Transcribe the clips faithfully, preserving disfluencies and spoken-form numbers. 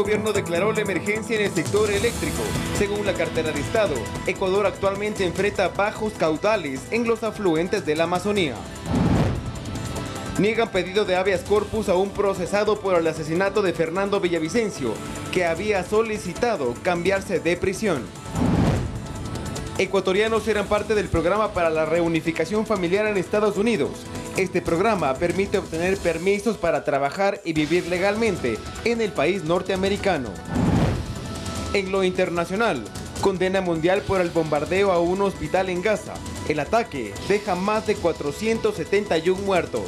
gobierno declaró la emergencia en el sector eléctrico. Según la cartera de Estado, Ecuador actualmente enfrenta bajos caudales en los afluentes de la Amazonía. Niegan pedido de habeas corpus a un procesado por el asesinato de Fernando Villavicencio, que había solicitado cambiarse de prisión. Ecuatorianos eran parte del programa para la reunificación familiar en Estados Unidos. Este programa permite obtener permisos para trabajar y vivir legalmente en el país norteamericano. En lo internacional, condena mundial por el bombardeo a un hospital en Gaza. El ataque deja más de cuatrocientos setenta y uno muertos.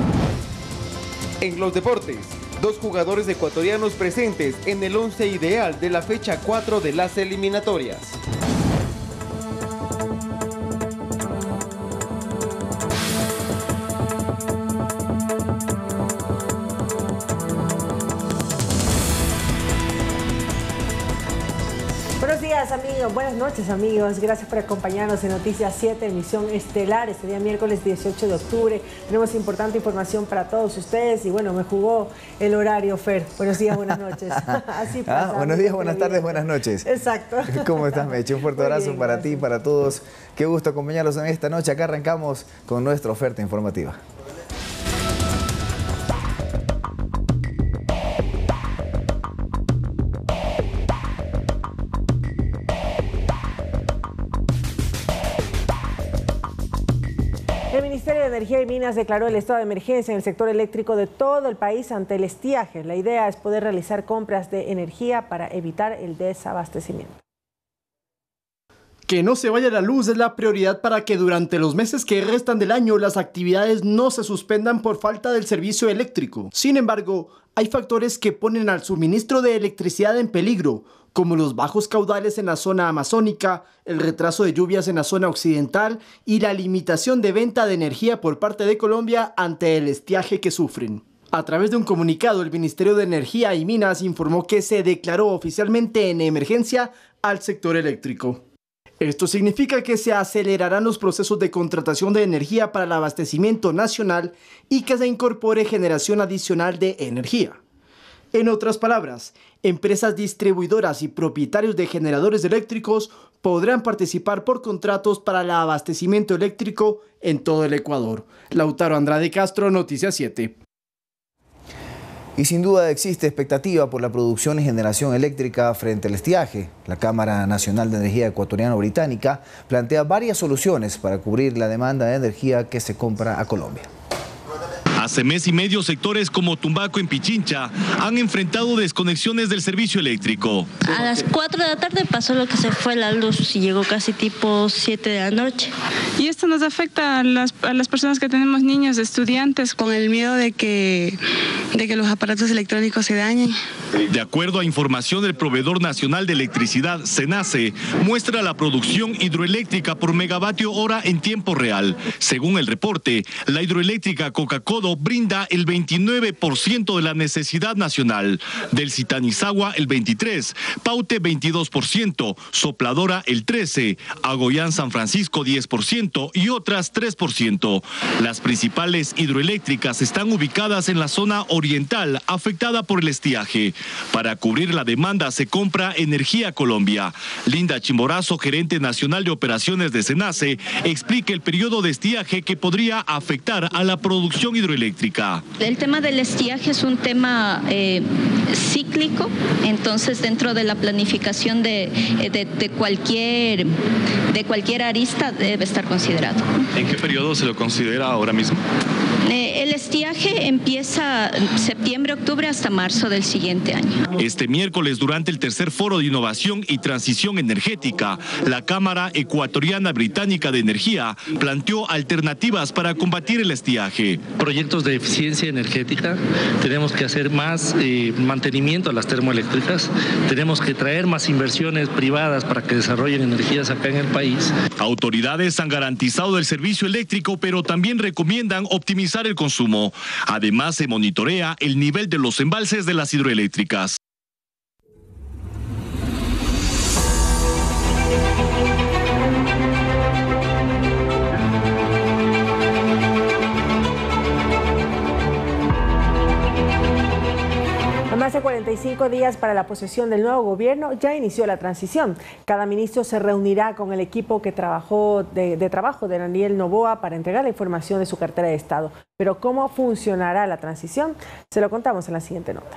En los deportes, dos jugadores ecuatorianos presentes en el once ideal de la fecha cuatro de las eliminatorias. Buenos días, amigos. Buenas noches, amigos. Gracias por acompañarnos en Noticias siete, emisión estelar. Este día miércoles dieciocho de octubre. Tenemos importante información para todos ustedes. Y bueno, me jugó el horario, Fer. Buenos días, buenos noches. Así pasa. Ah, buenos días, buenas tardes, buenas noches. Exacto. ¿Cómo estás, Meche? Un fuerte Muy abrazo bien, para gracias. ti y para todos. Qué gusto acompañarlos en esta noche. Acá arrancamos con nuestra oferta informativa. El Ministerio de Energía y Minas declaró el estado de emergencia en el sector eléctrico de todo el país ante el estiaje. La idea es poder realizar compras de energía para evitar el desabastecimiento. Que no se vaya la luz es la prioridad para que durante los meses que restan del año las actividades no se suspendan por falta del servicio eléctrico. Sin embargo, hay factores que ponen al suministro de electricidad en peligro, como los bajos caudales en la zona amazónica, el retraso de lluvias en la zona occidental y la limitación de venta de energía por parte de Colombia ante el estiaje que sufren. A través de un comunicado, el Ministerio de Energía y Minas informó que se declaró oficialmente en emergencia al sector eléctrico. Esto significa que se acelerarán los procesos de contratación de energía para el abastecimiento nacional y que se incorpore generación adicional de energía. En otras palabras, empresas distribuidoras y propietarios de generadores eléctricos podrán participar por contratos para el abastecimiento eléctrico en todo el Ecuador. Lautaro Andrade Castro, Noticias siete. Y sin duda existe expectativa por la producción y generación eléctrica frente al estiaje. La Cámara Nacional de Energía Ecuatoriano-Británica plantea varias soluciones para cubrir la demanda de energía que se compra a Colombia. Hace mes y medio, sectores como Tumbaco en Pichincha han enfrentado desconexiones del servicio eléctrico. A las cuatro de la tarde pasó lo que se fue la luz y llegó casi tipo siete de la noche. Y esto nos afecta a las, a las personas que tenemos niños, estudiantes, con el miedo de que, de que los aparatos electrónicos se dañen. De acuerdo a información del Proveedor Nacional de Electricidad, SENACE, muestra la producción hidroeléctrica por megavatio hora en tiempo real. Según el reporte, la hidroeléctrica Coca-Codo brinda el veintinueve por ciento de la necesidad nacional, del Citanizagua el veintitrés por ciento, Paute veintidós por ciento, Sopladora el trece por ciento, Agoyán San Francisco diez por ciento y otras tres por ciento. Las principales hidroeléctricas están ubicadas en la zona oriental afectada por el estiaje. Para cubrir la demanda se compra Energía Colombia. Linda Chimborazo, gerente nacional de operaciones de SENACE, explica el periodo de estiaje que podría afectar a la producción hidroeléctrica. El tema del estiaje es un tema eh, cíclico, entonces dentro de la planificación de, de, de, cualquier, de cualquier arista debe estar considerado. ¿En qué periodo se lo considera ahora mismo? Eh, el estiaje empieza septiembre, octubre hasta marzo del siguiente año. Este miércoles, durante el tercer foro de innovación y transición energética, la Cámara Ecuatoriana Británica de Energía planteó alternativas para combatir el estiaje. Proyectos de eficiencia energética, tenemos que hacer más eh, mantenimiento a las termoeléctricas, tenemos que traer más inversiones privadas para que desarrollen energías acá en el país. Autoridades han garantizado el servicio eléctrico, pero también recomiendan optimizar el consumo. Además, se monitorea el nivel de los embalses de las hidroeléctricas. más de cuarenta y cinco días para la posesión del nuevo gobierno, ya inició la transición. Cada ministro se reunirá con el equipo que trabajó de, de trabajo de Daniel Noboa para entregar la información de su cartera de Estado. Pero ¿cómo funcionará la transición? Se lo contamos en la siguiente nota.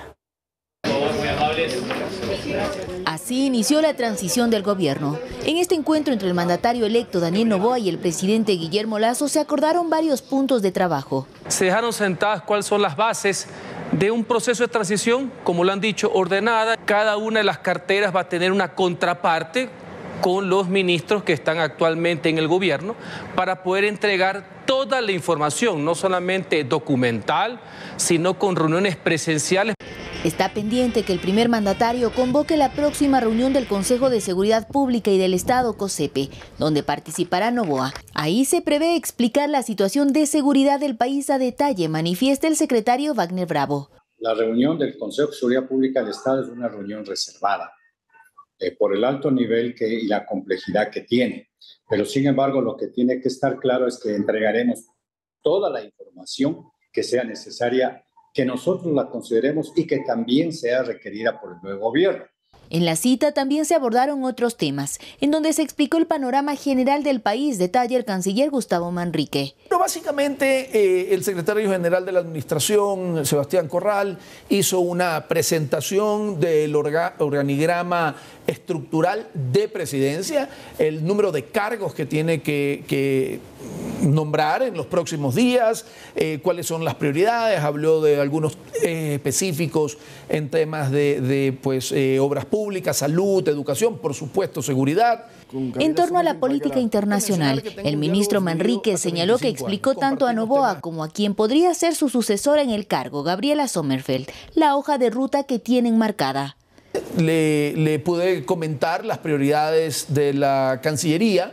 Así inició la transición del gobierno. En este encuentro entre el mandatario electo Daniel Noboa y el presidente Guillermo Lasso se acordaron varios puntos de trabajo. Se dejaron sentadas cuáles son las bases de un proceso de transición, como lo han dicho, ordenada. Cada una de las carteras va a tener una contraparte con los ministros que están actualmente en el gobierno para poder entregar toda la información, no solamente documental, sino con reuniones presenciales. Está pendiente que el primer mandatario convoque la próxima reunión del Consejo de Seguridad Pública y del Estado, COSEPE, donde participará Noboa. Ahí se prevé explicar la situación de seguridad del país a detalle, manifiesta el secretario Wagner Bravo. La reunión del Consejo de Seguridad Pública del Estado es una reunión reservada eh, por el alto nivel que, y la complejidad que tiene. Pero sin embargo, lo que tiene que estar claro es que entregaremos toda la información que sea necesaria, que nosotros la consideremos y que también sea requerida por el nuevo gobierno. En la cita también se abordaron otros temas, en donde se explicó el panorama general del país, detalla el canciller Gustavo Manrique. Pero básicamente eh, el secretario general de la Administración, Sebastián Corral, hizo una presentación del orga, organigrama estructural de presidencia, el número de cargos que tiene que, que nombrar en los próximos días, eh, cuáles son las prioridades, habló de algunos eh, específicos en temas de, de pues, eh, obras públicas, salud, educación, por supuesto, seguridad. En torno a la política internacional, el ministro Manrique señaló que explicó tanto a Noboa como a quien podría ser su sucesora en el cargo, Gabriela Sommerfeld, la hoja de ruta que tienen marcada. Le, le pude comentar las prioridades de la Cancillería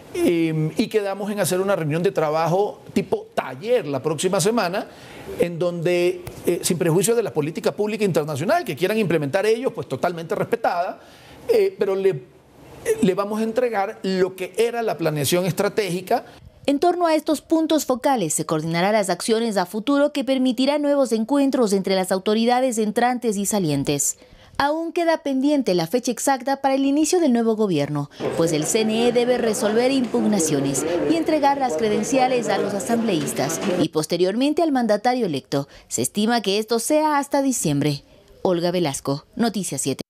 eh, y quedamos en hacer una reunión de trabajo tipo taller la próxima semana, en donde, eh, sin prejuicio de la política pública internacional que quieran implementar ellos, pues totalmente respetada, eh, pero le, le vamos a entregar lo que era la planeación estratégica. En torno a estos puntos focales se coordinarán las acciones a futuro que permitirán nuevos encuentros entre las autoridades entrantes y salientes. Aún queda pendiente la fecha exacta para el inicio del nuevo gobierno, pues el C N E debe resolver impugnaciones y entregar las credenciales a los asambleístas y posteriormente al mandatario electo. Se estima que esto sea hasta diciembre. Olga Velasco, Noticias siete.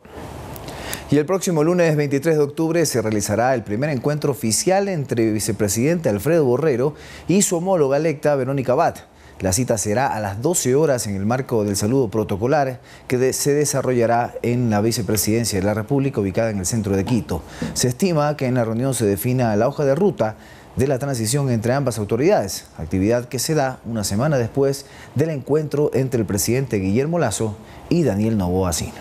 Y el próximo lunes veintitrés de octubre se realizará el primer encuentro oficial entre el vicepresidente Alfredo Borrero y su homóloga electa Verónica Abad. La cita será a las doce horas en el marco del saludo protocolar que de, se desarrollará en la Vicepresidencia de la República ubicada en el centro de Quito. Se estima que en la reunión se defina la hoja de ruta de la transición entre ambas autoridades, actividad que se da una semana después del encuentro entre el presidente Guillermo Lasso y Daniel Noboa Sino.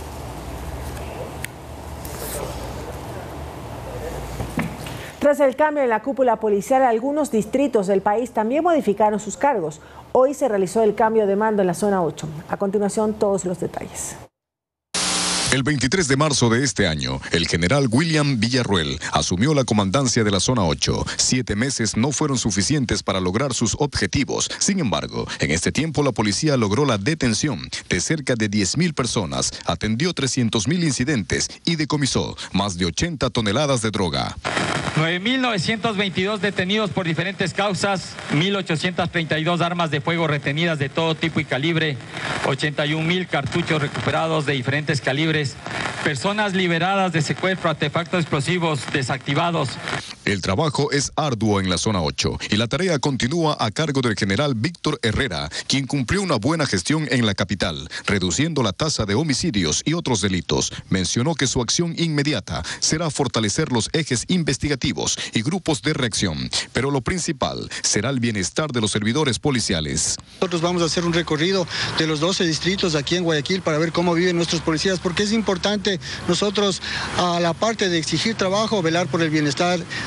Tras el cambio en la cúpula policial, algunos distritos del país también modificaron sus cargos. Hoy se realizó el cambio de mando en la zona ocho. A continuación, todos los detalles. El veintitrés de marzo de este año, el general William Villarruel asumió la comandancia de la zona ocho. Siete meses no fueron suficientes para lograr sus objetivos. Sin embargo, en este tiempo la policía logró la detención de cerca de diez mil personas, atendió trescientos mil incidentes y decomisó más de ochenta toneladas de droga. nueve mil novecientos veintidós detenidos por diferentes causas, mil ochocientas treinta y dos armas de fuego retenidas de todo tipo y calibre, ochenta y un mil cartuchos recuperados de diferentes calibres, personas liberadas de secuestro, artefactos explosivos desactivados. El trabajo es arduo en la zona ocho y la tarea continúa a cargo del general Víctor Herrera, quien cumplió una buena gestión en la capital, reduciendo la tasa de homicidios y otros delitos. Mencionó que su acción inmediata será fortalecer los ejes investigativos y grupos de reacción, pero lo principal será el bienestar de los servidores policiales. Nosotros vamos a hacer un recorrido de los doce distritos aquí en Guayaquil para ver cómo viven nuestros policías, porque es importante nosotros, a la parte de exigir trabajo, velar por el bienestar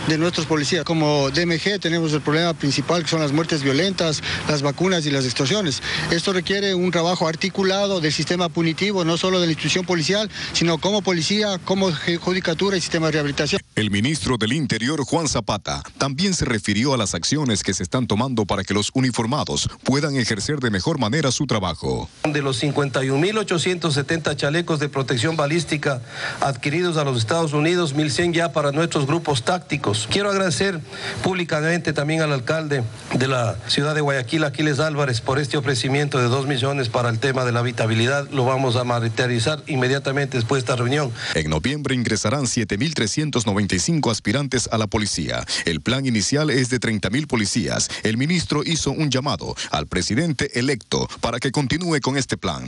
de nuestros policías. Como D M G tenemos el problema principal que son las muertes violentas, las vacunas y las extorsiones. Esto requiere un trabajo articulado del sistema punitivo, no solo de la institución policial, sino como policía, como judicatura y sistema de rehabilitación. El ministro del Interior, Juan Zapata, también se refirió a las acciones que se están tomando para que los uniformados puedan ejercer de mejor manera su trabajo. De los cincuenta y un mil ochocientos setenta chalecos de protección balística adquiridos a los Estados Unidos, mil cien ya para nuestros grupos tácticos. Quiero agradecer públicamente también al alcalde de la ciudad de Guayaquil, Aquiles Álvarez, por este ofrecimiento de dos millones para el tema de la habitabilidad. Lo vamos a materializar inmediatamente después de esta reunión. En noviembre ingresarán siete mil trescientos noventa y cinco aspirantes a la policía. El plan inicial es de treinta mil policías. El ministro hizo un llamado al presidente electo para que continúe con este plan.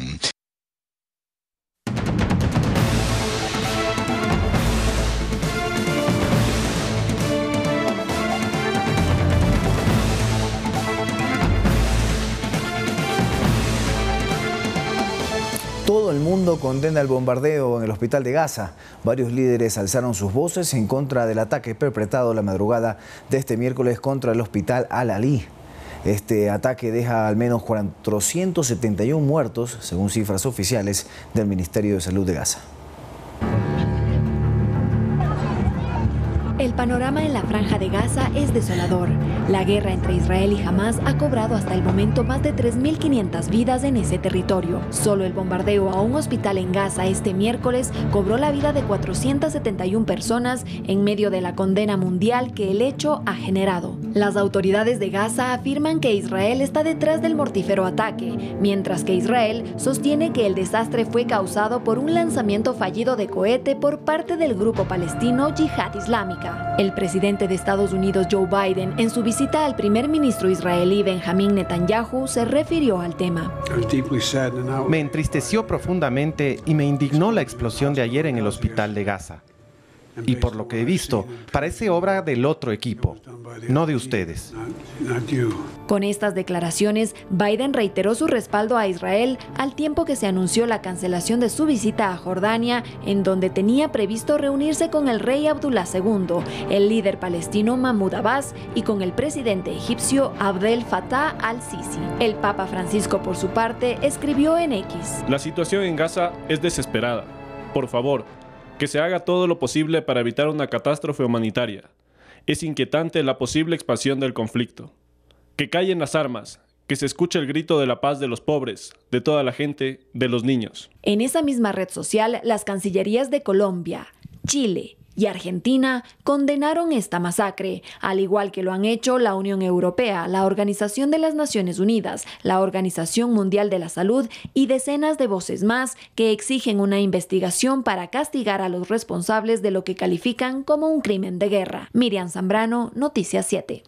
Todo el mundo condena el bombardeo en el hospital de Gaza. Varios líderes alzaron sus voces en contra del ataque perpetrado la madrugada de este miércoles contra el hospital Al-Ali. Este ataque deja al menos cuatrocientos setenta y uno muertos, según cifras oficiales del Ministerio de Salud de Gaza. El panorama en la Franja de Gaza es desolador. La guerra entre Israel y Hamás ha cobrado hasta el momento más de tres mil quinientas vidas en ese territorio. Solo el bombardeo a un hospital en Gaza este miércoles cobró la vida de cuatrocientas setenta y una personas en medio de la condena mundial que el hecho ha generado. Las autoridades de Gaza afirman que Israel está detrás del mortífero ataque, mientras que Israel sostiene que el desastre fue causado por un lanzamiento fallido de cohete por parte del grupo palestino Yihad Islámica. El presidente de Estados Unidos, Joe Biden, en su visita al primer ministro israelí Benjamín Netanyahu, se refirió al tema. Me entristeció profundamente y me indignó la explosión de ayer en el hospital de Gaza. Y por lo que he visto, parece obra del otro equipo, no de ustedes. Con estas declaraciones, Biden reiteró su respaldo a Israel al tiempo que se anunció la cancelación de su visita a Jordania, en donde tenía previsto reunirse con el rey Abdullah segundo, el líder palestino Mahmoud Abbas y con el presidente egipcio Abdel Fattah al-Sisi. El Papa Francisco, por su parte, escribió en X: La situación en Gaza es desesperada. Por favor, que se haga todo lo posible para evitar una catástrofe humanitaria. Es inquietante la posible expansión del conflicto. Que callen las armas, que se escuche el grito de la paz de los pobres, de toda la gente, de los niños. En esa misma red social, las cancillerías de Colombia, Chile y Argentina condenaron esta masacre, al igual que lo han hecho la Unión Europea, la Organización de las Naciones Unidas, la Organización Mundial de la Salud y decenas de voces más que exigen una investigación para castigar a los responsables de lo que califican como un crimen de guerra. Miriam Zambrano, Noticias siete.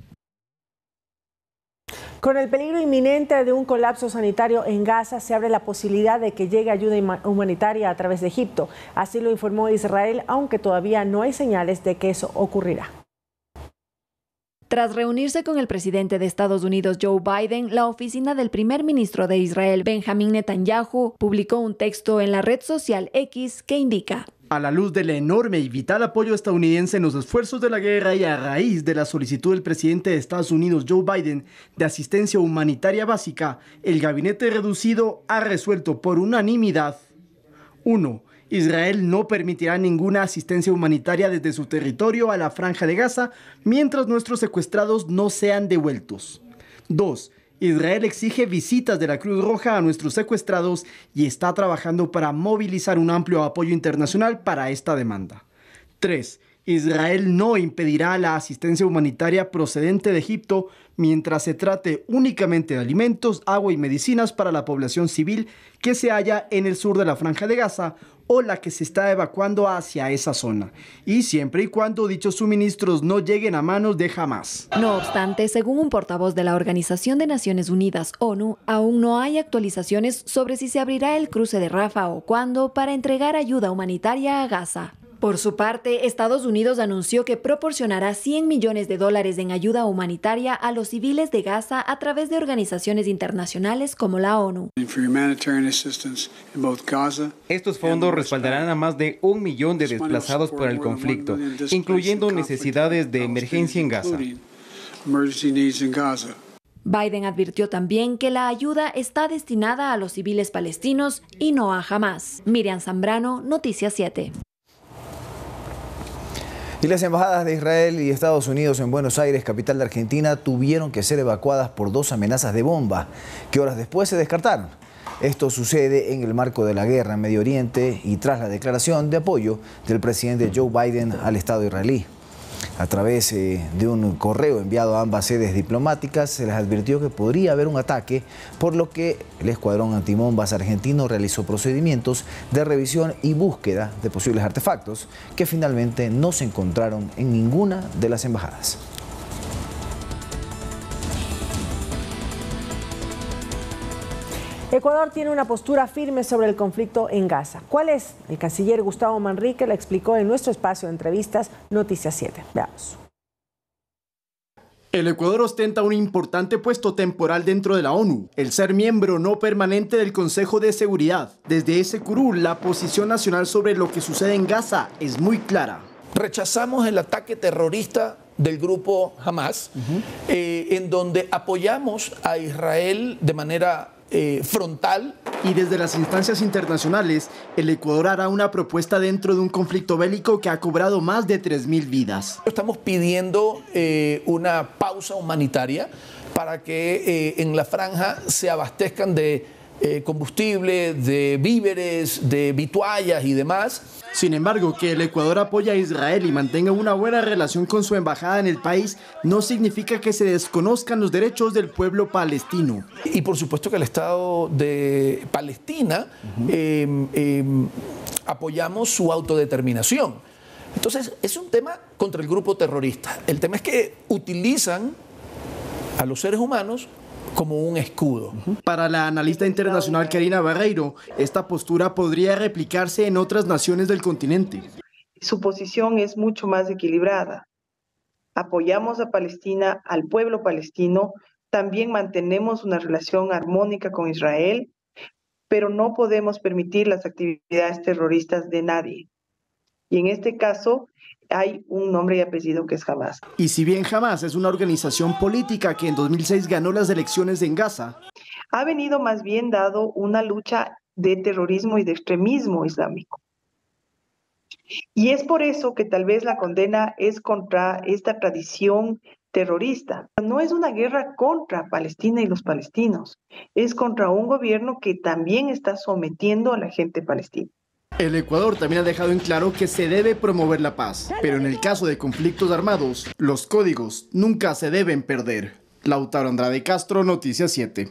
Con el peligro inminente de un colapso sanitario en Gaza, se abre la posibilidad de que llegue ayuda humanitaria a través de Egipto. Así lo informó Israel, aunque todavía no hay señales de que eso ocurrirá. Tras reunirse con el presidente de Estados Unidos, Joe Biden, la oficina del primer ministro de Israel, Benjamín Netanyahu, publicó un texto en la red social X que indica: a la luz del enorme y vital apoyo estadounidense en los esfuerzos de la guerra y a raíz de la solicitud del presidente de Estados Unidos, Joe Biden, de asistencia humanitaria básica, el gabinete reducido ha resuelto por unanimidad: uno. Israel no permitirá ninguna asistencia humanitaria desde su territorio a la Franja de Gaza mientras nuestros secuestrados no sean devueltos. dos. Israel exige visitas de la Cruz Roja a nuestros secuestrados y está trabajando para movilizar un amplio apoyo internacional para esta demanda. tres. Israel no impedirá la asistencia humanitaria procedente de Egipto mientras se trate únicamente de alimentos, agua y medicinas para la población civil que se halla en el sur de la Franja de Gaza o la que se está evacuando hacia esa zona, y siempre y cuando dichos suministros no lleguen a manos de Hamás. No obstante, según un portavoz de la Organización de Naciones Unidas, ONU, aún no hay actualizaciones sobre si se abrirá el cruce de Rafah o cuándo para entregar ayuda humanitaria a Gaza. Por su parte, Estados Unidos anunció que proporcionará cien millones de dólares en ayuda humanitaria a los civiles de Gaza a través de organizaciones internacionales como la ONU. Estos fondos respaldarán a más de un millón de desplazados por el conflicto, incluyendo necesidades de emergencia en Gaza. Biden advirtió también que la ayuda está destinada a los civiles palestinos y no a Hamás. Miriam Zambrano, Noticias siete. Y las embajadas de Israel y Estados Unidos en Buenos Aires, capital de Argentina, tuvieron que ser evacuadas por dos amenazas de bomba, que horas después se descartaron. Esto sucede en el marco de la guerra en Medio Oriente y tras la declaración de apoyo del presidente Joe Biden al Estado israelí. A través eh, de un correo enviado a ambas sedes diplomáticas se les advirtió que podría haber un ataque, por lo que el escuadrón antibombas argentino realizó procedimientos de revisión y búsqueda de posibles artefactos que finalmente no se encontraron en ninguna de las embajadas. Ecuador tiene una postura firme sobre el conflicto en Gaza. ¿Cuál es? El canciller Gustavo Manrique la explicó en nuestro espacio de entrevistas Noticias siete. Veamos. El Ecuador ostenta un importante puesto temporal dentro de la ONU, el ser miembro no permanente del Consejo de Seguridad. Desde ese curul, la posición nacional sobre lo que sucede en Gaza es muy clara. Rechazamos el ataque terrorista del grupo Hamás, uh-huh. eh, en donde apoyamos a Israel de manera Eh, frontal. Y desde las instancias internacionales, el Ecuador hará una propuesta dentro de un conflicto bélico que ha cobrado más de tres mil vidas. Estamos pidiendo eh, una pausa humanitaria para que eh, en la franja se abastezcan de eh, combustible, de víveres, de vituallas y demás. Sin embargo, que el Ecuador apoye a Israel y mantenga una buena relación con su embajada en el país no significa que se desconozcan los derechos del pueblo palestino. Y por supuesto que el Estado de Palestina uh-huh. eh, eh, apoyamos su autodeterminación. Entonces, es un tema contra el grupo terrorista. El tema es que utilizan a los seres humanos como un escudo. Para la analista internacional Karina Barreiro, esta postura podría replicarse en otras naciones del continente. Su posición es mucho más equilibrada. Apoyamos a Palestina, al pueblo palestino, también mantenemos una relación armónica con Israel, pero no podemos permitir las actividades terroristas de nadie. Y en este caso, hay un nombre y apellido que es Hamás. Y si bien Hamás es una organización política que en dos mil seis ganó las elecciones en Gaza, ha venido más bien dado una lucha de terrorismo y de extremismo islámico. Y es por eso que tal vez la condena es contra esta tradición terrorista. No es una guerra contra Palestina y los palestinos, es contra un gobierno que también está sometiendo a la gente palestina. El Ecuador también ha dejado en claro que se debe promover la paz, pero en el caso de conflictos armados, los códigos nunca se deben perder. Lautaro Andrade Castro, Noticias siete.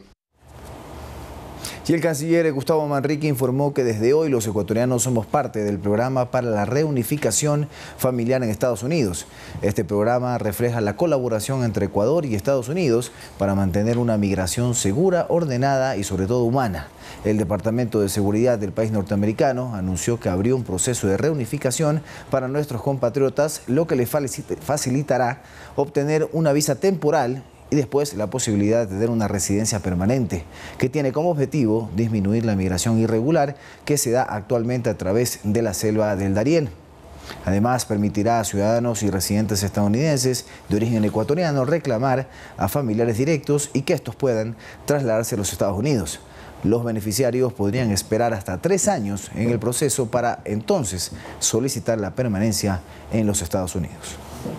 Y el canciller Gustavo Manrique informó que desde hoy los ecuatorianos somos parte del programa para la reunificación familiar en Estados Unidos. Este programa refleja la colaboración entre Ecuador y Estados Unidos para mantener una migración segura, ordenada y sobre todo humana. El Departamento de Seguridad del país norteamericano anunció que abrió un proceso de reunificación para nuestros compatriotas, lo que les facilitará obtener una visa temporal y después la posibilidad de tener una residencia permanente, que tiene como objetivo disminuir la migración irregular que se da actualmente a través de la selva del Darién. Además, permitirá a ciudadanos y residentes estadounidenses de origen ecuatoriano reclamar a familiares directos y que estos puedan trasladarse a los Estados Unidos. Los beneficiarios podrían esperar hasta tres años en el proceso para entonces solicitar la permanencia en los Estados Unidos.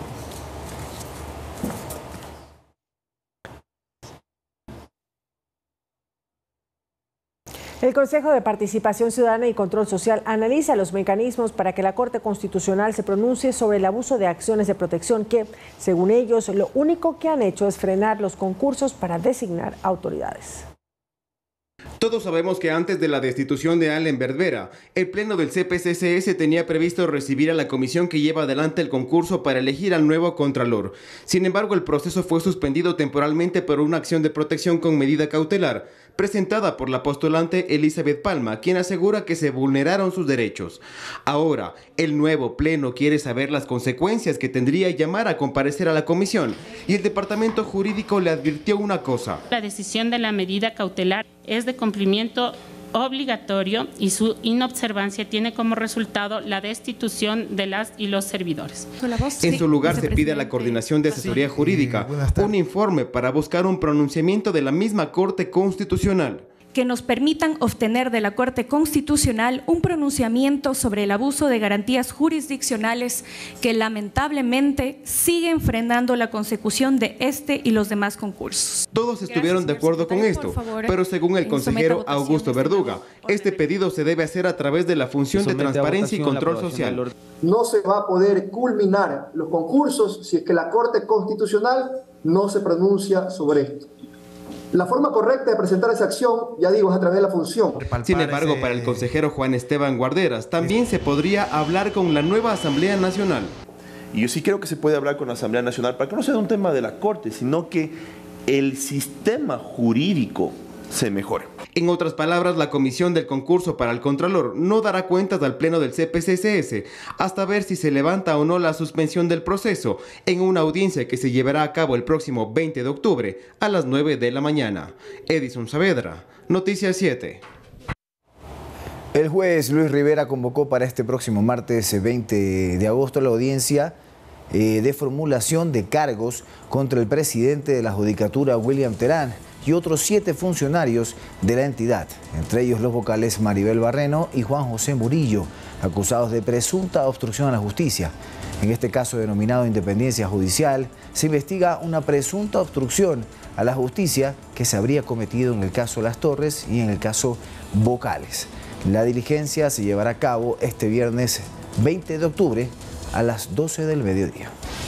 El Consejo de Participación Ciudadana y Control Social analiza los mecanismos para que la Corte Constitucional se pronuncie sobre el abuso de acciones de protección que, según ellos, lo único que han hecho es frenar los concursos para designar autoridades. Todos sabemos que antes de la destitución de Allen Verdera, el Pleno del C P C C S tenía previsto recibir a la comisión que lleva adelante el concurso para elegir al nuevo Contralor. Sin embargo, el proceso fue suspendido temporalmente por una acción de protección con medida cautelar, presentada por la postulante Elizabeth Palma, quien asegura que se vulneraron sus derechos. Ahora, el nuevo pleno quiere saber las consecuencias que tendría llamar a comparecer a la comisión, y el departamento jurídico le advirtió una cosa. La decisión de la medida cautelar es de cumplimiento obligatorio y su inobservancia tiene como resultado la destitución de las y los servidores. En su lugar se pide a la Coordinación de Asesoría Jurídica un informe para buscar un pronunciamiento de la misma Corte Constitucional. Que nos permitan obtener de la Corte Constitucional un pronunciamiento sobre el abuso de garantías jurisdiccionales que lamentablemente siguen frenando la consecución de este y los demás concursos. Todos estuvieron de acuerdo con esto, pero según el consejero Augusto Verduga, este pedido se debe hacer a través de la función de transparencia y control social. No se va a poder culminar los concursos si es que la Corte Constitucional no se pronuncia sobre esto. La forma correcta de presentar esa acción, ya digo, es a través de la función. Sin embargo, para el consejero Juan Esteban Guarderas, también se podría hablar con la nueva Asamblea Nacional. Y yo sí creo que se puede hablar con la Asamblea Nacional para que no sea un tema de la Corte, sino que el sistema jurídico se mejore. En otras palabras, la comisión del concurso para el Contralor no dará cuentas al Pleno del C P C C S hasta ver si se levanta o no la suspensión del proceso en una audiencia que se llevará a cabo el próximo veinte de octubre a las nueve de la mañana. Edison Saavedra, Noticias siete. El juez Luis Rivera convocó para este próximo martes veinte de agosto la audiencia eh, de formulación de cargos contra el presidente de la Judicatura, William Terán, y otros siete funcionarios de la entidad, entre ellos los vocales Maribel Barreno y Juan José Murillo, acusados de presunta obstrucción a la justicia. En este caso denominado Independencia Judicial, se investiga una presunta obstrucción a la justicia que se habría cometido en el caso Las Torres y en el caso Vocales. La diligencia se llevará a cabo este viernes veinte de octubre a las doce del mediodía.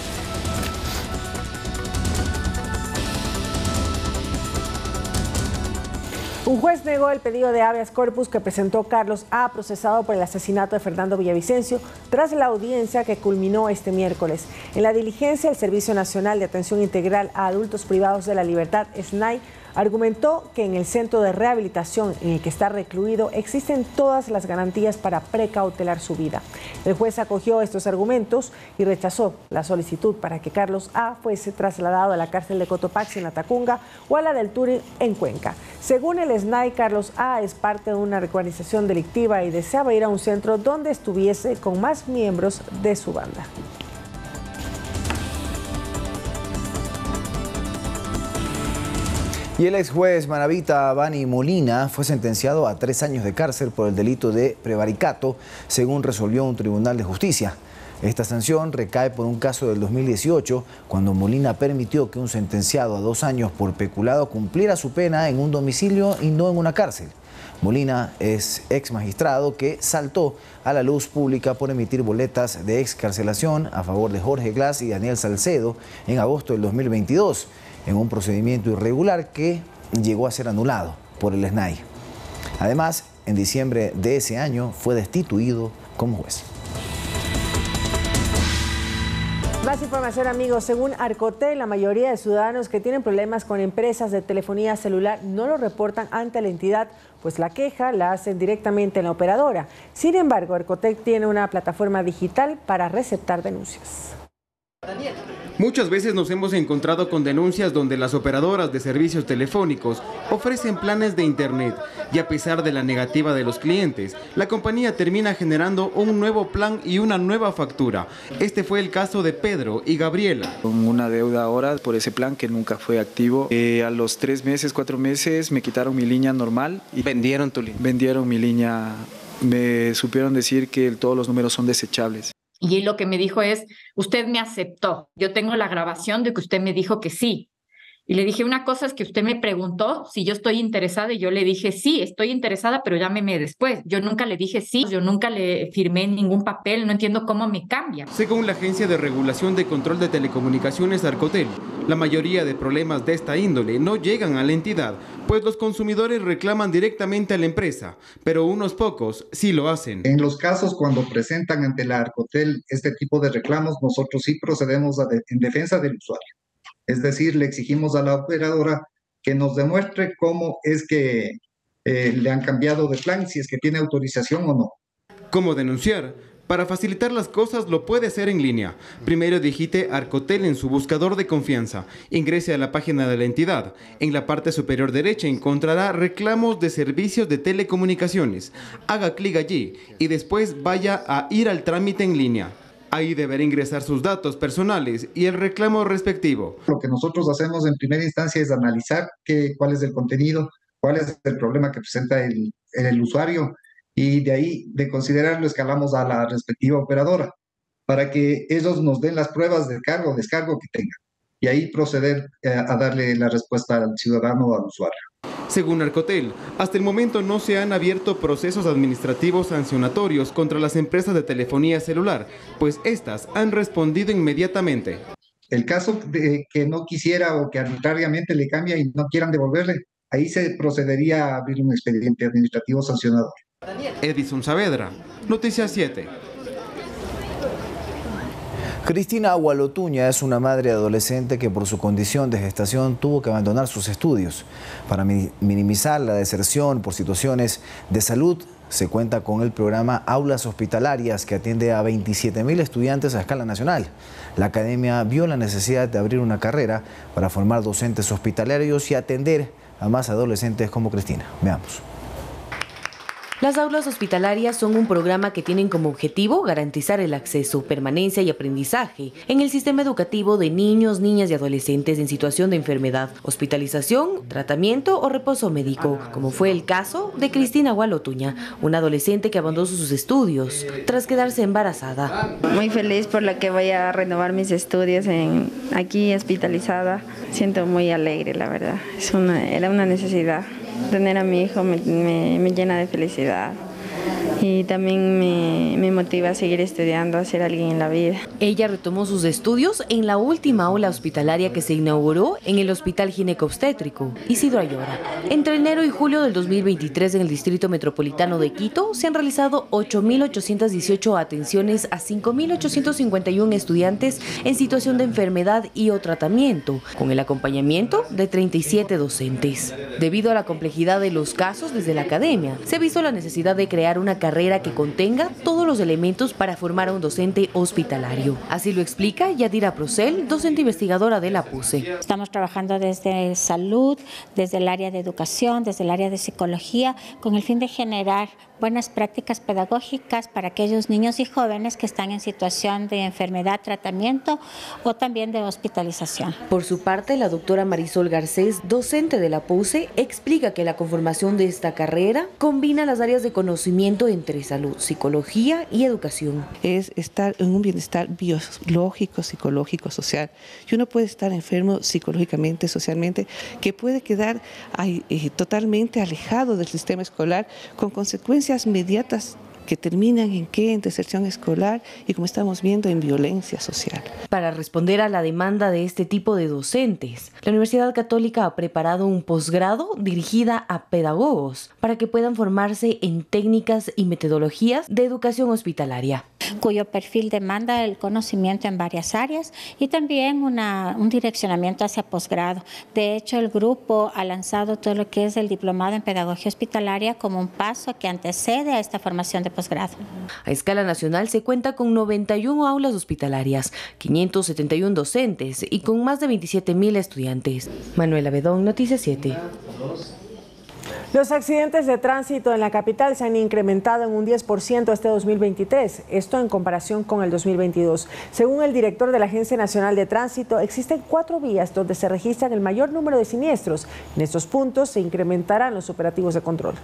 Un juez negó el pedido de habeas corpus que presentó Carlos A., procesado por el asesinato de Fernando Villavicencio, tras la audiencia que culminó este miércoles. En la diligencia, el Servicio Nacional de Atención Integral a Adultos Privados de la Libertad, S N A I, argumentó que en el centro de rehabilitación en el que está recluido existen todas las garantías para precautelar su vida. El juez acogió estos argumentos y rechazó la solicitud para que Carlos A. fuese trasladado a la cárcel de Cotopaxi en Latacunga o a la del Turi en Cuenca. Según el S N A I, Carlos A. es parte de una organización delictiva y deseaba ir a un centro donde estuviese con más miembros de su banda. Y el ex juez manabita Bani Molina fue sentenciado a tres años de cárcel por el delito de prevaricato, según resolvió un tribunal de justicia. Esta sanción recae por un caso del dos mil dieciocho, cuando Molina permitió que un sentenciado a dos años por peculado cumpliera su pena en un domicilio y no en una cárcel. Molina es ex magistrado que saltó a la luz pública por emitir boletas de excarcelación a favor de Jorge Glass y Daniel Salcedo en agosto del dos mil veintidós, en un procedimiento irregular que llegó a ser anulado por el S N A I. Además, en diciembre de ese año fue destituido como juez. Más información, amigos. Según Arcotel, la mayoría de ciudadanos que tienen problemas con empresas de telefonía celular no lo reportan ante la entidad, pues la queja la hacen directamente en la operadora. Sin embargo, Arcotel tiene una plataforma digital para receptar denuncias. Muchas veces nos hemos encontrado con denuncias donde las operadoras de servicios telefónicos ofrecen planes de internet y a pesar de la negativa de los clientes, la compañía termina generando un nuevo plan y una nueva factura. Este fue el caso de Pedro y Gabriela. Con una deuda ahora por ese plan que nunca fue activo. Eh, a los tres meses, cuatro meses me quitaron mi línea normal. Y vendieron tu línea. Vendieron mi línea. Me supieron decir que todos los números son desechables. Y lo que me dijo es, usted me aceptó. Yo tengo la grabación de que usted me dijo que sí. Y le dije, una cosa es que usted me preguntó si yo estoy interesada y yo le dije, sí, estoy interesada, pero llámeme después. Yo nunca le dije sí, yo nunca le firmé ningún papel, no entiendo cómo me cambia. Según la Agencia de Regulación de Control de Telecomunicaciones Arcotel, la mayoría de problemas de esta índole no llegan a la entidad, pues los consumidores reclaman directamente a la empresa, pero unos pocos sí lo hacen. En los casos cuando presentan ante la Arcotel este tipo de reclamos, nosotros sí procedemos a de, en defensa del usuario. Es decir, le exigimos a la operadora que nos demuestre cómo es que eh, le han cambiado de plan, si es que tiene autorización o no. ¿Cómo denunciar? Para facilitar las cosas lo puede hacer en línea. Primero digite Arcotel en su buscador de confianza. Ingrese a la página de la entidad. En la parte superior derecha encontrará reclamos de servicios de telecomunicaciones. Haga clic allí y después vaya a ir al trámite en línea. Ahí deberá ingresar sus datos personales y el reclamo respectivo. Lo que nosotros hacemos en primera instancia es analizar qué, cuál es el contenido, cuál es el problema que presenta el, el usuario, y de ahí, de considerarlo, escalamos a la respectiva operadora para que ellos nos den las pruebas de cargo o descargo que tengan y ahí proceder eh, a darle la respuesta al ciudadano o al usuario. Según Arcotel, hasta el momento no se han abierto procesos administrativos sancionatorios contra las empresas de telefonía celular, pues estas han respondido inmediatamente. El caso de que no quisiera o que arbitrariamente le cambia y no quieran devolverle, ahí se procedería a abrir un expediente administrativo sancionador. Edison Saavedra, Noticias siete. Cristina Agualotuña es una madre adolescente que por su condición de gestación tuvo que abandonar sus estudios. Para mi- minimizar la deserción por situaciones de salud, se cuenta con el programa Aulas Hospitalarias, que atiende a veintisiete mil estudiantes a escala nacional. La academia vio la necesidad de abrir una carrera para formar docentes hospitalarios y atender a más adolescentes como Cristina. Veamos. Las aulas hospitalarias son un programa que tienen como objetivo garantizar el acceso, permanencia y aprendizaje en el sistema educativo de niños, niñas y adolescentes en situación de enfermedad, hospitalización, tratamiento o reposo médico, como fue el caso de Cristina Agualotuña, una adolescente que abandonó sus estudios tras quedarse embarazada. Muy feliz por lo que voy a renovar mis estudios en, aquí hospitalizada. Siento muy alegre, la verdad. Es una, era una necesidad. Tener a mi hijo me, me, me llena de felicidad y también me, me motiva a seguir estudiando, a ser alguien en la vida. Ella retomó sus estudios en la última aula hospitalaria que se inauguró en el Hospital Ginecobstétrico Isidro Ayora. Entre enero y julio del dos mil veintitrés en el Distrito Metropolitano de Quito se han realizado ocho mil ochocientas dieciocho atenciones a cinco mil ochocientos cincuenta y uno estudiantes en situación de enfermedad y o tratamiento, con el acompañamiento de treinta y siete docentes. Debido a la complejidad de los casos desde la academia, se ha visto la necesidad de crear una carrera que contenga todos los elementos para formar a un docente hospitalario. Así lo explica Yadira Procel, docente investigadora de la P U C E. Estamos trabajando desde salud, desde el área de educación, desde el área de psicología, con el fin de generar buenas prácticas pedagógicas para aquellos niños y jóvenes que están en situación de enfermedad, tratamiento o también de hospitalización. Por su parte, la doctora Marisol Garcés, docente de la P U C E, explica que la conformación de esta carrera combina las áreas de conocimiento entre salud, psicología y educación. Es estar en un bienestar biológico, psicológico, social. Y uno puede estar enfermo psicológicamente, socialmente, que puede quedar ahí, eh, totalmente alejado del sistema escolar con consecuencias inmediatas que terminan en qué, en deserción escolar y, como estamos viendo, en violencia social. Para responder a la demanda de este tipo de docentes, la Universidad Católica ha preparado un posgrado dirigida a pedagogos para que puedan formarse en técnicas y metodologías de educación hospitalaria, cuyo perfil demanda el conocimiento en varias áreas y también una, un direccionamiento hacia posgrado. De hecho, el grupo ha lanzado todo lo que es el diplomado en pedagogía hospitalaria como un paso que antecede a esta formación de posgrado. A escala nacional se cuenta con noventa y una aulas hospitalarias, quinientos setenta y uno docentes y con más de veintisiete mil estudiantes. Manuela Bedón, Noticias siete. Los accidentes de tránsito en la capital se han incrementado en un diez por ciento este dos mil veintitrés, esto en comparación con el dos mil veintidós. Según el director de la Agencia Nacional de Tránsito, existen cuatro vías donde se registran el mayor número de siniestros. En estos puntos se incrementarán los operativos de control.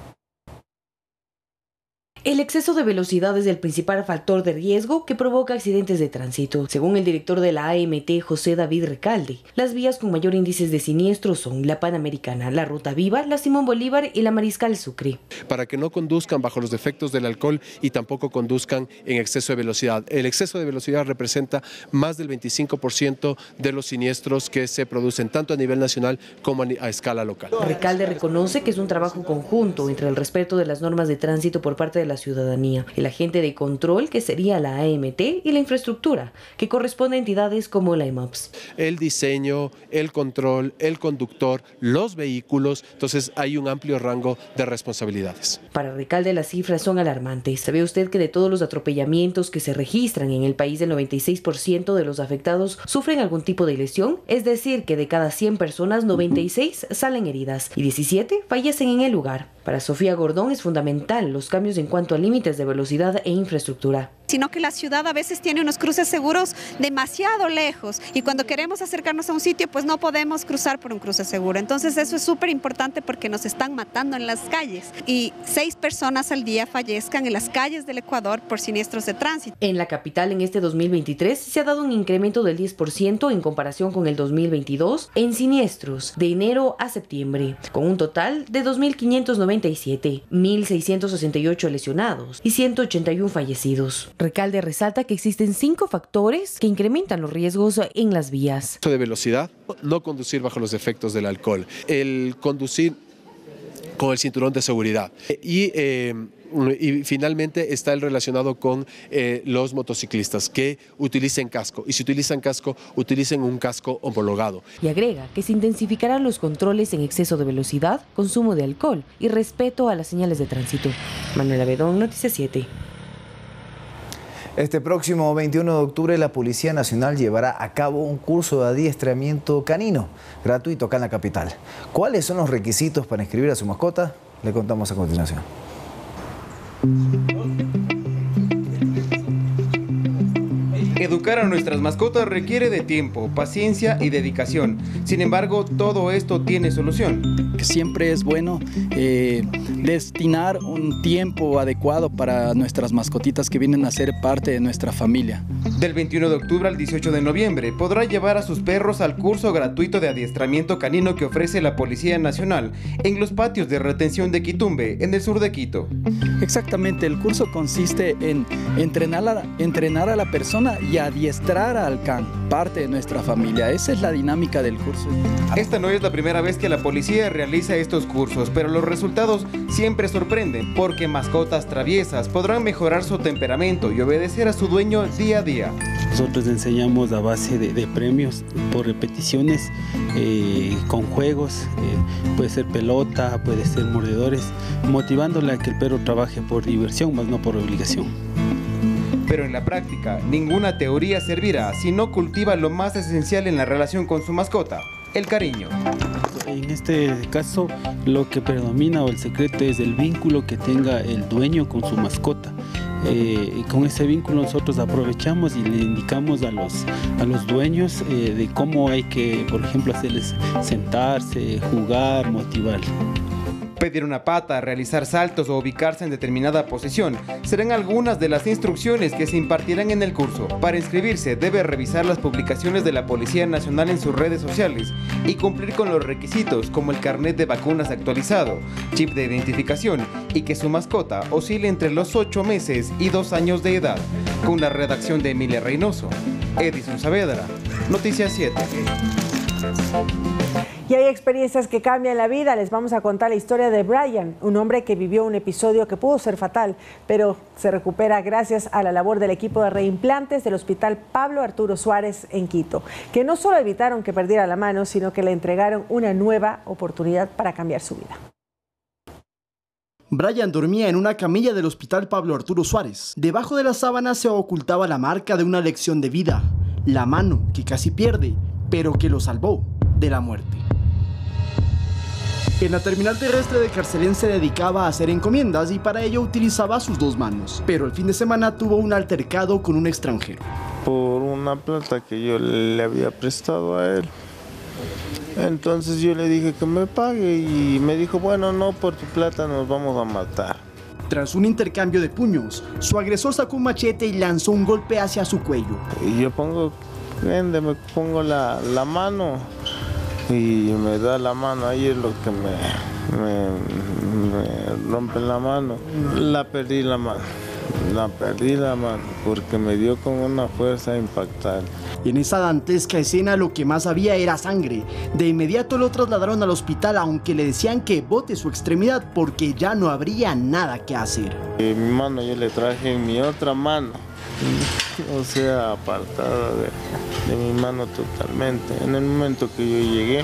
El exceso de velocidad es el principal factor de riesgo que provoca accidentes de tránsito. Según el director de la A M T, José David Recalde, las vías con mayor índices de siniestros son la Panamericana, la Ruta Viva, la Simón Bolívar y la Mariscal Sucre. Para que no conduzcan bajo los efectos del alcohol y tampoco conduzcan en exceso de velocidad. El exceso de velocidad representa más del veinticinco por ciento de los siniestros que se producen tanto a nivel nacional como a escala local. Recalde reconoce que es un trabajo conjunto entre el respeto de las normas de tránsito por parte de la ciudadanía, el agente de control, que sería la A M T, y la infraestructura, que corresponde a entidades como la I M A P S. El diseño, el control, el conductor, los vehículos, entonces hay un amplio rango de responsabilidades. Para Recalde las cifras son alarmantes. ¿Sabe usted que de todos los atropellamientos que se registran en el país, el noventa y seis por ciento de los afectados sufren algún tipo de lesión? Es decir, que de cada cien personas, noventa y seis salen heridas y diecisiete fallecen en el lugar. Para Sofía Gordón es fundamental los cambios en cuanto a límites de velocidad e infraestructura. Sino que la ciudad a veces tiene unos cruces seguros demasiado lejos y cuando queremos acercarnos a un sitio pues no podemos cruzar por un cruce seguro. Entonces eso es súper importante porque nos están matando en las calles y seis personas al día fallezcan en las calles del Ecuador por siniestros de tránsito. En la capital en este dos mil veintitrés se ha dado un incremento del diez por ciento en comparación con el dos mil veintidós en siniestros de enero a septiembre, con un total de dos mil quinientos noventa y siete, mil seiscientos sesenta y ocho lesionados y ciento ochenta y uno fallecidos. Recalde resalta que existen cinco factores que incrementan los riesgos en las vías. De velocidad, no conducir bajo los efectos del alcohol, el conducir con el cinturón de seguridad y, eh, y finalmente está el relacionado con eh, los motociclistas que utilicen casco y si utilizan casco, utilicen un casco homologado. Y agrega que se intensificarán los controles en exceso de velocidad, consumo de alcohol y respeto a las señales de tránsito. Manuela Bedón, Noticias siete. Este próximo veintiuno de octubre la Policía Nacional llevará a cabo un curso de adiestramiento canino gratuito acá en la capital. ¿Cuáles son los requisitos para inscribir a su mascota? Le contamos a continuación. Educar a nuestras mascotas requiere de tiempo, paciencia y dedicación. Sin embargo, todo esto tiene solución. Siempre es bueno eh, destinar un tiempo adecuado para nuestras mascotitas que vienen a ser parte de nuestra familia. Del veintiuno de octubre al dieciocho de noviembre podrá llevar a sus perros al curso gratuito de adiestramiento canino que ofrece la Policía Nacional en los patios de retención de Quitumbe, en el sur de Quito. Exactamente, el curso consiste en entrenar a, entrenar a la persona y adiestrar al can, parte de nuestra familia. Esa es la dinámica del curso. Esta no es la primera vez que la policía realiza estos cursos, pero los resultados siempre sorprenden, porque mascotas traviesas podrán mejorar su temperamento y obedecer a su dueño día a día. Nosotros enseñamos a base de, de premios por repeticiones, eh, con juegos, eh, puede ser pelota, puede ser mordedores, motivándole a que el perro trabaje por diversión, más no por obligación. Pero en la práctica, ninguna teoría servirá si no cultiva lo más esencial en la relación con su mascota, el cariño. En este caso, lo que predomina o el secreto es el vínculo que tenga el dueño con su mascota. Eh, y con ese vínculo nosotros aprovechamos y le indicamos a los, a los dueños eh, de cómo hay que, por ejemplo, hacerles sentarse, jugar, motivar. Pedir una pata, realizar saltos o ubicarse en determinada posición serán algunas de las instrucciones que se impartirán en el curso. Para inscribirse debe revisar las publicaciones de la Policía Nacional en sus redes sociales y cumplir con los requisitos como el carnet de vacunas actualizado, chip de identificación y que su mascota oscile entre los ocho meses y dos años de edad. Con la redacción de Emilia Reynoso, Edison Saavedra, Noticias siete. Y hay experiencias que cambian la vida. Les vamos a contar la historia de Brian, un hombre que vivió un episodio que pudo ser fatal, pero se recupera gracias a la labor del equipo de reimplantes del Hospital Pablo Arturo Suárez en Quito, que no solo evitaron que perdiera la mano, sino que le entregaron una nueva oportunidad para cambiar su vida. Brian dormía en una camilla del Hospital Pablo Arturo Suárez. Debajo de la sábana se ocultaba la marca de una lección de vida, la mano que casi pierde, pero que lo salvó de la muerte. En la terminal terrestre de Carcelén se dedicaba a hacer encomiendas y para ello utilizaba sus dos manos. Pero el fin de semana tuvo un altercado con un extranjero. Por una plata que yo le había prestado a él. Entonces yo le dije que me pague y me dijo, bueno, no, por tu plata nos vamos a matar. Tras un intercambio de puños, su agresor sacó un machete y lanzó un golpe hacia su cuello. Y yo pongo, vende, me pongo la, la mano. Y me da la mano, ahí es lo que me, me, me rompe la mano. La perdí la mano, la perdí la mano porque me dio con una fuerza impactante. En esa dantesca escena lo que más había era sangre. De inmediato lo trasladaron al hospital, aunque le decían que bote su extremidad porque ya no habría nada que hacer. Mi mano yo le traje en mi otra mano, o sea, apartada de, de mi mano totalmente. En el momento que yo llegué,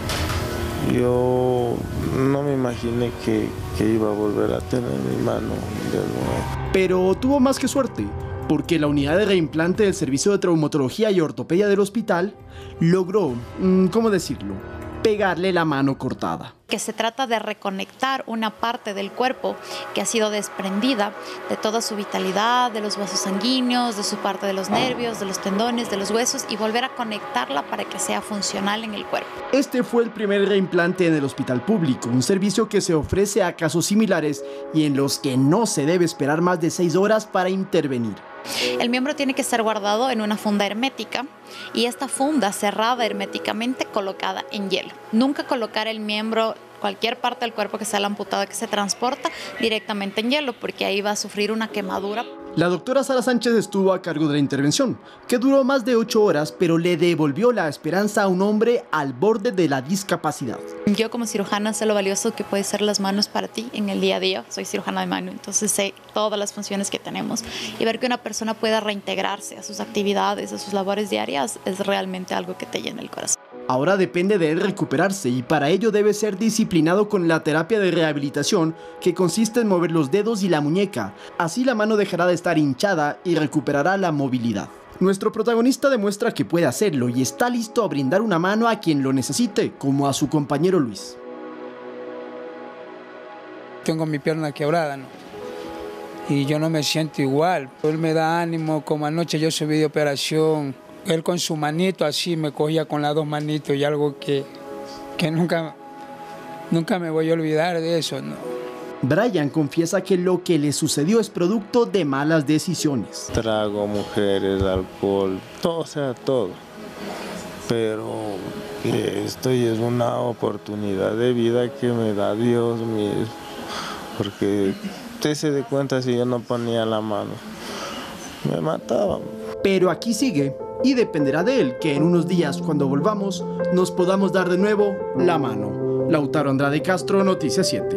yo no me imaginé que, que iba a volver a tener mi mano de nuevo. Pero tuvo más que suerte, porque la unidad de reimplante del Servicio de Traumatología y Ortopedia del hospital logró, ¿cómo decirlo?, pegarle la mano cortada. Que se trata de reconectar una parte del cuerpo que ha sido desprendida de toda su vitalidad, de los vasos sanguíneos, de su parte de los nervios, de los tendones, de los huesos y volver a conectarla para que sea funcional en el cuerpo. Este fue el primer reimplante en el hospital público, un servicio que se ofrece a casos similares y en los que no se debe esperar más de seis horas para intervenir. El miembro tiene que ser guardado en una funda hermética y esta funda cerrada herméticamente colocada en hielo. Nunca colocar el miembro, cualquier parte del cuerpo que sea amputada, que se transporta directamente en hielo, porque ahí va a sufrir una quemadura. La doctora Sara Sánchez estuvo a cargo de la intervención, que duró más de ocho horas, pero le devolvió la esperanza a un hombre al borde de la discapacidad. Yo como cirujana sé lo valioso que pueden ser las manos para ti en el día a día. Soy cirujana de mano, entonces sé todas las funciones que tenemos. Y ver que una persona pueda reintegrarse a sus actividades, a sus labores diarias, es realmente algo que te llena el corazón. Ahora depende de él recuperarse y para ello debe ser disciplinado con la terapia de rehabilitación, que consiste en mover los dedos y la muñeca. Así la mano dejará de estar hinchada y recuperará la movilidad. Nuestro protagonista demuestra que puede hacerlo y está listo a brindar una mano a quien lo necesite, como a su compañero Luis. Tengo mi pierna quebrada, ¿no? Y yo no me siento igual. Él me da ánimo, como anoche yo subí de operación. Él con su manito así me cogía con las dos manitos y algo que, que nunca, nunca me voy a olvidar de eso, ¿no? Brian confiesa que lo que le sucedió es producto de malas decisiones. Trago, mujeres, alcohol, todo, o sea, todo. Pero esto es una oportunidad de vida que me da Dios mismo. Porque usted se dé cuenta, si yo no ponía la mano, me mataban. Pero aquí sigue. Y dependerá de él que en unos días, cuando volvamos, nos podamos dar de nuevo la mano. Lautaro Andrade Castro, Noticias siete.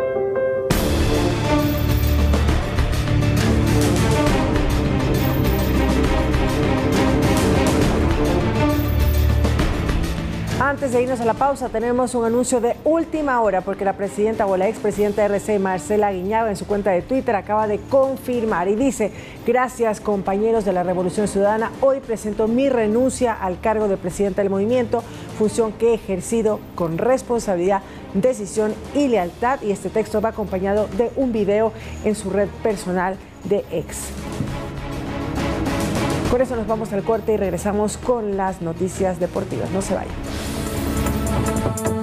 Antes de irnos a la pausa, tenemos un anuncio de última hora porque la presidenta o la expresidenta de R C, Marcela Guiñaga, en su cuenta de Twitter acaba de confirmar y dice: gracias compañeros de la Revolución Ciudadana, hoy presento mi renuncia al cargo de presidenta del movimiento, función que he ejercido con responsabilidad, decisión y lealtad. Y este texto va acompañado de un video en su red personal de X. Con eso nos vamos al corte y regresamos con las noticias deportivas. No se vayan.